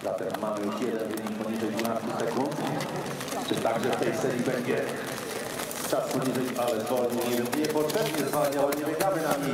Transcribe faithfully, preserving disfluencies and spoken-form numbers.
Zatem mamy już jeden wynik poniżej dwunastu sekund. Czy także w tej serii będzie czas poniżej, ale zwolnił, niepotrzebnie zwalniał, nie biegamy na niej.